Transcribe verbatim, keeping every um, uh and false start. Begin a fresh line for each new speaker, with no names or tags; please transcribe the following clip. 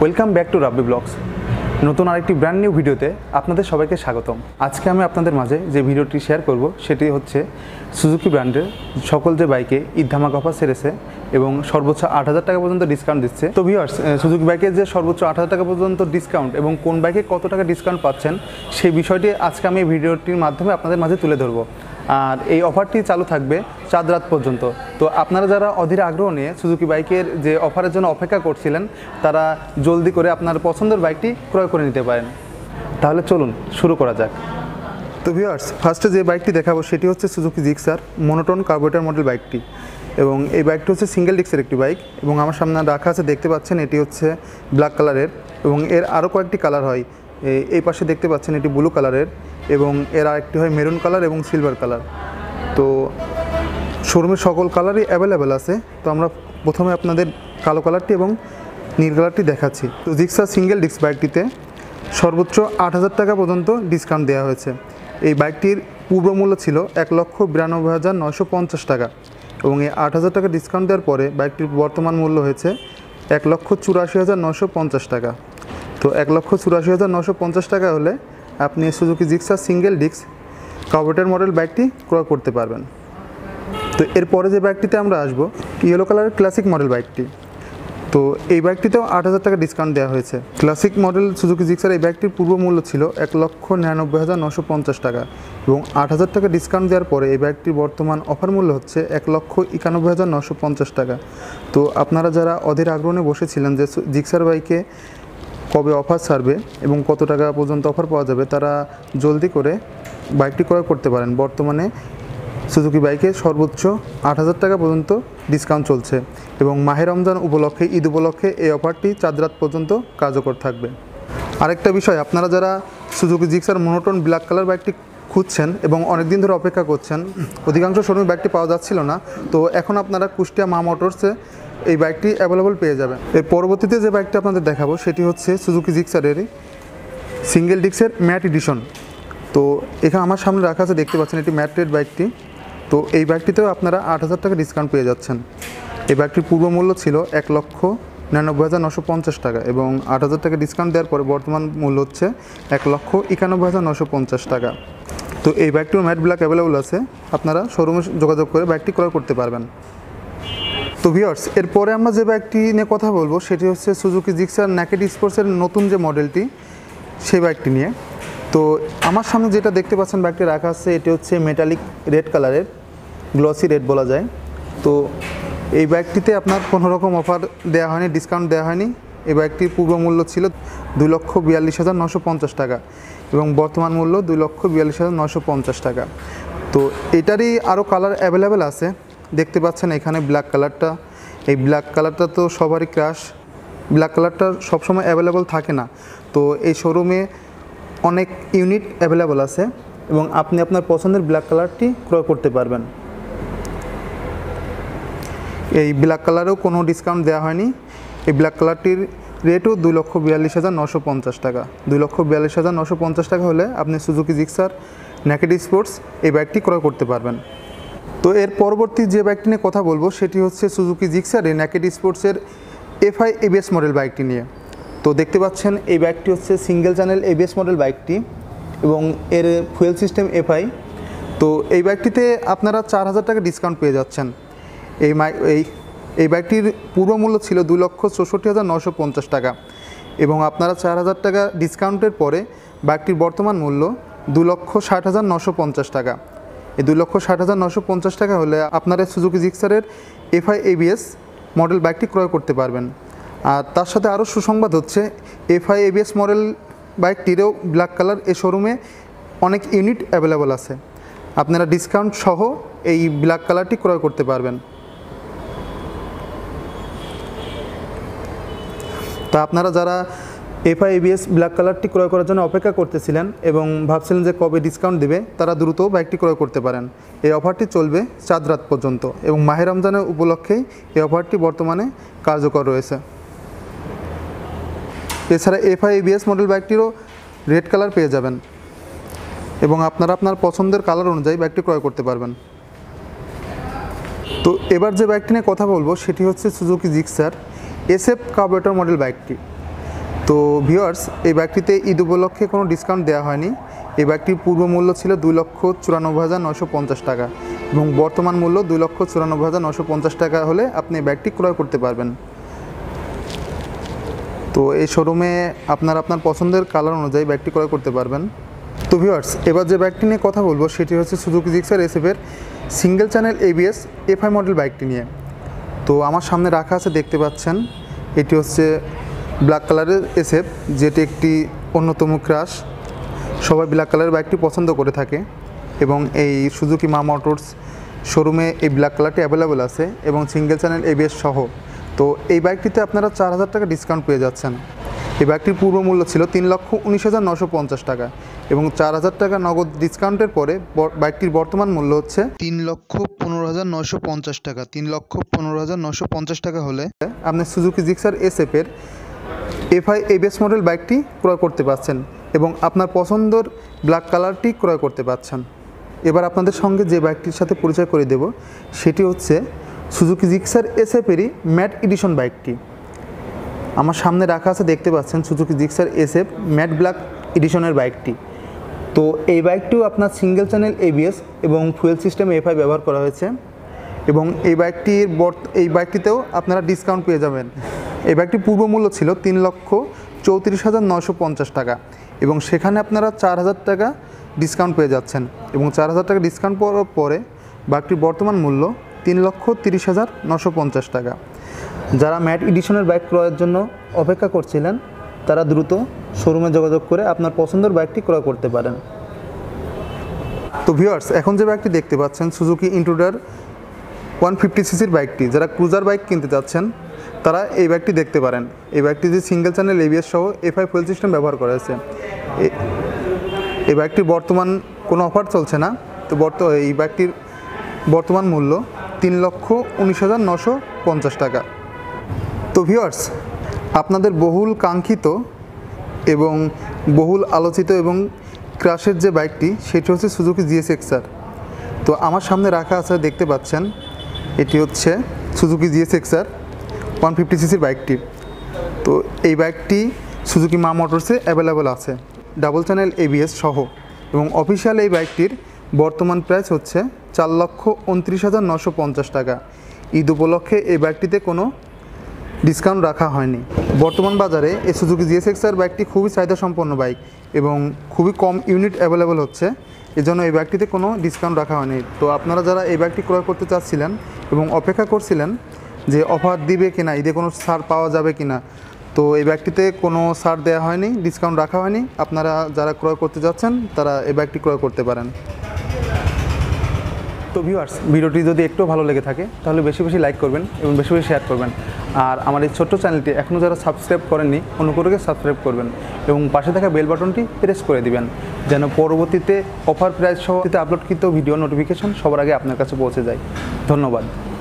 Welcome back to Rabbi blogs. নতুন আরেকটি brand new ভিডিওতে আপনাদের সবাইকে স্বাগতম। আজকে আমি আপনাদের মাঝে যে ভিডিওটি শেয়ার করব সেটি হচ্ছে সুজুকি ব্র্যান্ডের সকল যে বাইকে ঈদ ধামাকা অফার সেরেছে এবং সর্বোচ্চ আট হাজার টাকা পর্যন্ত ডিসকাউন্ট দিচ্ছে। তো ভিউয়ার্স, সুজুকি বাইকের যে সর্বোচ্চ আট হাজার টাকা পর্যন্ত ডিসকাউন্ট এবং কোন বাইকে কত টাকা ডিসকাউন্ট পাচ্ছেন সেই বিষয়টি আজকে আমি এই ভিডিওটির মাধ্যমে আপনাদের মাঝে তুলে ধরবো। আর এই অফারটি চালু থাকবে চাঁদ রাত পর্যন্ত। তো আপনারা যারা অধীর আগ্রহ নিয়ে সুজুকি বাইকের যে অফারের জন্য অপেক্ষা করছিলেন তারা জলদি করে আপনার পছন্দের বাইকটি ক্রয় করে নিতে পারেন। তাহলে চলুন শুরু করা যাক। তো ভিউয়ার্স, ফার্স্টে যে বাইকটি দেখাবো সেটি হচ্ছে Suzuki Gixxer monotone carburettor model বাইকটি, এবং এই বাইকটি হচ্ছে সিঙ্গেল ডিস্কের একটি বাইক এবং আমার সামনে রাখা আছে, দেখতে পাচ্ছেন এটি হচ্ছে ব্ল্যাক কালারের এবং এর আরও কয়েকটি কালার হয়। এই পাশে দেখতে পাচ্ছেন এটি ব্লু কালারের এবং এর আরেকটি হয় মেরুন কালার এবং সিলভার কালার। তো শোরুমের সকল কালারই অ্যাভেলেবেল আছে। তো আমরা প্রথমে আপনাদের কালো কালারটি এবং নীল কালারটি দেখাচ্ছি। তো জিক্সার সিঙ্গেল ডিস্ক বাইকটিতে সর্বোচ্চ আট হাজার টাকা পর্যন্ত ডিসকাউন্ট দেওয়া হয়েছে। এই বাইকটির পূর্ব মূল্য ছিল এক লক্ষ বিরানব্বই হাজার নয়শো পঞ্চাশ টাকা এবং এই আট হাজার টাকা ডিসকাউন্ট দেওয়ার পরে বাইকটির বর্তমান মূল্য হয়েছে এক লক্ষ চুরাশি হাজার নয়শো পঞ্চাশ টাকা। তো এক লক্ষ চুরাশি হাজার নশো পঞ্চাশ টাকা হলে আপনি Suzuki Gixxer single disc carburettor model বাইকটি ক্রয় করতে পারবেন। তো এরপরে যে বাইকটিতে আমরা আসব, ইয়েলো কালারের ক্লাসিক মডেল বাইকটি। তো এই বাইকটিতেও আট হাজার টাকা ডিসকাউন্ট দেওয়া হয়েছে। ক্লাসিক মডেল সুজুকি জিক্সার এই বাইকটির পূর্ব মূল্য ছিল এক লক্ষ নিরানব্বই হাজার নশো পঞ্চাশ টাকা এবং আট হাজার টাকা ডিসকাউন্ট দেওয়ার পরে এই বাইকটির বর্তমান অফার মূল্য হচ্ছে এক লক্ষ একানব্বই হাজার নশো পঞ্চাশ টাকা। তো আপনারা যারা অধীর আগ্রহ নিয়ে বসেছিলেন যে জিক্সার বাইকে কবে অফার ছাড়বে এবং কত টাকা পর্যন্ত অফার পাওয়া যাবে, তারা জলদি করে বাইকটি ক্রয় করতে পারেন। বর্তমানে সুজুকি বাইকে সর্বোচ্চ আট হাজার টাকা পর্যন্ত ডিসকাউন্ট চলছে এবং মাহে রমজান উপলক্ষে, ঈদ উপলক্ষে এই অফারটি চাঁদ রাত পর্যন্ত কার্যকর থাকবে। আরেকটা বিষয়, আপনারা যারা Suzuki Gixxer monotone black colour বাইকটি খুঁজছেন এবং অনেক দিন ধরে অপেক্ষা করছেন, অধিকাংশ শোরুমে বাইকটি পাওয়া যাচ্ছিল না, তো এখন আপনারা কুষ্টিয়া মা মোটরসে এই বাইকটি অ্যাভেলেবল পেয়ে যাবেন। এর পরবর্তীতে যে বাইকটি আপনাদের দেখাবো সেটি হচ্ছে সুজুকি জিক্সারেরই সিঙ্গেল ডিস্কের ম্যাট এডিশন। তো এখানে আমার সামনে রাখা আছে, দেখতে পাচ্ছেন এটি ম্যাট রেড বাইকটি। তো এই বাইকটিতেও আপনারা আট হাজার টাকা ডিসকাউন্ট পেয়ে যাচ্ছেন। এই বাইকটির পূর্ব মূল্য ছিল এক লক্ষ নিরানব্বই হাজার নশো পঞ্চাশ টাকা এবং আট হাজার টাকা ডিসকাউন্ট দেওয়ার পরে বর্তমান মূল্য হচ্ছে এক লক্ষ একানব্বই হাজার নশো পঞ্চাশ টাকা। তো এই বাইকটিও ম্যাট ব্ল্যাক অ্যাভেলেবল আছে, আপনারা শোরুমে যোগাযোগ করে বাইকটি ক্রয় করতে পারবেন। তো ভিউয়ার্স, এরপরে আমরা যে বাইকটি নিয়ে কথা বলবো সেটি হচ্ছে সুজুকি জিক্সার নেকেড স্পোর্টসের নতুন যে মডেলটি, সেই বাইকটি নিয়ে। তো আমার সামনে যেটা দেখতে পাচ্ছেন বাইকটি রাখা আছে, এটি হচ্ছে মেটালিক রেড কালারের, গ্লসি রেড বলা যায়। তো এই বাইকটিতে আপনার কোনো রকম অফার দেওয়া হয়নি, ডিসকাউন্ট দেওয়া হয়নি। এই বাইকটির পূর্ব মূল্য ছিল দুই লক্ষ বিয়াল্লিশ হাজার নশো পঞ্চাশ টাকা এবং বর্তমান মূল্য দুই লক্ষ বিয়াল্লিশ হাজার নশো পঞ্চাশ টাকা। তো এটারই আরও কালার অ্যাভেলেবেল আছে, দেখতে পাচ্ছেন এখানে ব্ল্যাক কালারটা। এই ব্ল্যাক কালারটা তো সবারই ক্রাশ, ব্ল্যাক কালারটা সবসময় অ্যাভেলেবল থাকে না। তো এই শোরুমে অনেক ইউনিট অ্যাভেলেবল আছে এবং আপনি আপনার পছন্দের ব্ল্যাক কালারটি ক্রয় করতে পারবেন। এই ব্ল্যাক কালারেও কোনো ডিসকাউন্ট দেওয়া হয়নি। এই ব্ল্যাক কালারটির রেটও দুই লক্ষ বিয়াল্লিশ হাজার নশো পঞ্চাশ টাকা। দুই লক্ষ বিয়াল্লিশ হাজার নশো পঞ্চাশ টাকা হলে আপনি সুজুকি জিক্সার নেকেড স্পোর্টস এই বাইকটি ক্রয় করতে পারবেন। তো এর পরবর্তী যে বাইকটি নিয়ে কথা বলবো সেটি হচ্ছে সুজুকি জিক্সার নেকেড স্পোর্টসের এফআই এবিএস মডেল বাইকটি নিয়ে। তো দেখতে পাচ্ছেন এই বাইকটি হচ্ছে সিঙ্গেল চ্যানেল এবিএস মডেল বাইকটি এবং এর ফুয়েল সিস্টেম এফআই। তো এই বাইকটিতে আপনারা চার হাজার টাকা ডিসকাউন্ট পেয়ে যাচ্ছেন। এই এই এই বাইকটির পূর্ব মূল্য ছিল দুই লক্ষ চৌষট্টি হাজার নশো পঞ্চাশ টাকা এবং আপনারা চার হাজার টাকা ডিসকাউন্টের পরে বাইকটির বর্তমান মূল্য দু লক্ষ ষাট হাজার নশো পঞ্চাশ টাকা। এই দুই লক্ষ ষাট হাজার নশো পঞ্চাশ টাকা হলে আপনারা সুজুকি জিক্সারের এফআই এবিএস মডেল বাইকটি ক্রয় করতে পারবেন। আর তার সাথে আরও সুসংবাদ হচ্ছে, এফআই এবিএস মডেল বাইকটিরও ব্ল্যাক কালার এই শোরুমে অনেক ইউনিট অ্যাভেলেবল আছে, আপনারা ডিসকাউন্ট সহ এই ব্ল্যাক কালারটি ক্রয় করতে পারবেন। তা আপনারা যারা এফআই এবিএস ব্ল্যাক কালারটি ক্রয় করার জন্য অপেক্ষা করতেছিলেন এবং ভাবছিলেন যে কবে ডিসকাউন্ট দেবে, তারা দ্রুত বাইকটি ক্রয় করতে পারেন। এই অফারটি চলবে চাঁদ রাত পর্যন্ত এবং মাহে রমজানের উপলক্ষেই এই অফারটি বর্তমানে কার্যকর রয়েছে। এছাড়া এফআই এবিএস মডেল বাইকটিরও রেড কালার পেয়ে যাবেন এবং আপনারা আপনার পছন্দের কালার অনুযায়ী বাইকটি ক্রয় করতে পারবেন। তো এবার যে বাইকটি নিয়ে কথা বলবো সেটি হচ্ছে Suzuki Gixxer SF carburettor model বাইকটি। তো ভিউয়ার্স, এই বাইকটিতে ঈদ উপলক্ষে কোনো ডিসকাউন্ট দেওয়া হয়নি। এই বাইকটির পূর্ব মূল্য ছিল দুই লক্ষ চুরানব্বই হাজার নশো পঞ্চাশ টাকা এবং বর্তমান মূল্য দুই লক্ষ চুরানব্বই হাজার নশো পঞ্চাশ টাকা হলে আপনি এই বাইকটি ক্রয় করতে পারবেন। তো এই শোরুমে আপনার আপনার পছন্দের কালার অনুযায়ী বাইকটি ক্রয় করতে পারবেন। তো ভিউয়ার্স, এবার যে বাইকটি নিয়ে কথা বলবো সেটি হচ্ছে সুজুকি জিক্সার এসএফের single channel ABS FI model বাইকটি নিয়ে। তো আমার সামনে রাখা আছে, দেখতে পাচ্ছেন, এটি হচ্ছে ব্ল্যাক কালারের এসএফ, যেটি একটি অন্যতম ক্রাশ। সবাই ব্ল্যাক কালারের বাইকটি পছন্দ করে থাকে এবং এই সুজুকি মা মোটরস শোরুমে এই ব্ল্যাক কালারটি অ্যাভেলেবেল আছে এবং সিঙ্গেল চ্যানেল এবিএস সহ। তো এই বাইকটিতে আপনারা চার হাজার টাকা ডিসকাউন্ট পেয়ে যাচ্ছেন। এই বাইকটির পূর্ব মূল্য ছিল তিন লক্ষ উনিশ হাজার নশো পঞ্চাশ টাকা এবং চার হাজার টাকা নগদ ডিসকাউন্টের পরে বাইকটির বর্তমান মূল্য হচ্ছে তিন লক্ষ পনেরো হাজার নশো পঞ্চাশ টাকা। তিন লক্ষ পনেরো হাজার নশো পঞ্চাশ টাকা হলে আপনি সুজুকি জিক্সার এসএফের এফআই এবিএস মডেল বাইকটি ক্রয় করতে পারছেন এবং আপনার পছন্দের ব্ল্যাক কালারটি ক্রয় করতে পারছেন। এবার আপনাদের সঙ্গে যে বাইকটির সাথে পরিচয় করে দেব সেটি হচ্ছে সুজুকি জিক্সার এসএফেরই ম্যাট এডিশন বাইকটি। আমার সামনে রাখা আছে, দেখতে পাচ্ছেন, Suzuki Gixxer SF matte black এডিশনের বাইকটি। তো এই বাইকটিও আপনার সিঙ্গেল চ্যানেল এবিএস এবং ফুয়েল সিস্টেম এফআই ব্যবহার করা হয়েছে এবং এই বাইকটির এই বাইকটিতেও আপনারা ডিসকাউন্ট পেয়ে যাবেন। এই বাইকটির পূর্ব মূল্য ছিল তিন লক্ষ চৌত্রিশ হাজার নশো পঞ্চাশ টাকা এবং সেখানে আপনারা চার হাজার টাকা ডিসকাউন্ট পেয়ে যাচ্ছেন এবং চার হাজার টাকা ডিসকাউন্ট পাওয়ার পরে বাইকটির বর্তমান মূল্য তিন লক্ষ তিরিশ হাজার নশো পঞ্চাশ টাকা। যারা ম্যাট এডিশনের বাইক ক্রয়ের জন্য অপেক্ষা করছিলেন তারা দ্রুত শোরুমে যোগাযোগ করে আপনার পছন্দের বাইকটি ক্রয় করতে পারেন। তো ভিউয়ার্স, এখন যে বাইকটি দেখতে পাচ্ছেন সুজুকি ইন্ট্রুডার ওয়ান ফিফটি সিসির বাইকটি, যারা ক্রুজার বাইক কিনতে চাচ্ছেন তারা এই বাইকটি দেখতে পারেন। এই বাইকটি যে সিঙ্গেল চ্যানেল এবিএস সহ এফআই ফুয়েল সিস্টেম ব্যবহার করা হয়েছে। এই বাইকটির বর্তমান কোনো অফার চলছে না। তো বর্ত এই বাইকটির বর্তমান মূল্য তিন লক্ষ উনিশ হাজার নশো পঞ্চাশ টাকা। তো ভিউয়ার্স, আপনাদের বহুল কাঙ্ক্ষিত এবং বহুল আলোচিত এবং ক্রাশের যে বাইকটি সেটি হচ্ছে সুজুকি জিএসএক্সআর। তো আমার সামনে রাখা আছে, দেখতে পাচ্ছেন, এটি হচ্ছে সুজুকি জিএসএক্সআর ওয়ান ফিফটি সিসির বাইকটি। তো এই বাইকটি সুজুকি মা মোটরসে অ্যাভেলেবেল আছে ডাবল চ্যানেল এবিএস সহ এবং অফিসিয়াল এই বাইকটির বর্তমান প্রাইস হচ্ছে চার লক্ষ উনত্রিশ হাজার নশো পঞ্চাশ টাকা। ঈদ উপলক্ষে এই বাইকটিতে কোনো ডিসকাউন্ট রাখা হয়নি। বর্তমান বাজারে এই সুজুকি জিএসএক্সআর বাইকটি খুবই চাহিদা সম্পন্ন বাইক এবং খুবই কম ইউনিট অ্যাভেলেবেল হচ্ছে, এজন্য এই বাইকটিতে কোনো ডিসকাউন্ট রাখা হয়নি। তো আপনারা যারা এই বাইকটি ক্রয় করতে চাচ্ছিলেন এবং অপেক্ষা করছিলেন যে অফার দিবে কিনা, ঈদে কোনো ছাড় পাওয়া যাবে কিনা, তো এই বাইকটিতে কোনো ছাড় দেওয়া হয়নি, ডিসকাউন্ট রাখা হয়নি। আপনারা যারা ক্রয় করতে যাচ্ছেন তারা এই বাইকটি ক্রয় করতে পারেন। তো ভিউয়ার্স, ভিডিওটি যদি একটু ভালো লেগে থাকে তাহলে বেশি বেশি লাইক করবেন এবং বেশি বেশি শেয়ার করবেন। আর আমার এই ছোট্ট চ্যানেলটি এখনও যারা সাবস্ক্রাইব করেননি অনুগ্রহ সাবস্ক্রাইব করবেন এবং পাশে থাকা বেল বাটনটি প্রেস করে দিবেন যেন পরবর্তীতে অফার প্রাইস সহ আপলোডকৃত ভিডিও নোটিফিকেশন সবার আগে আপনার কাছে পৌঁছে যায়। ধন্যবাদ।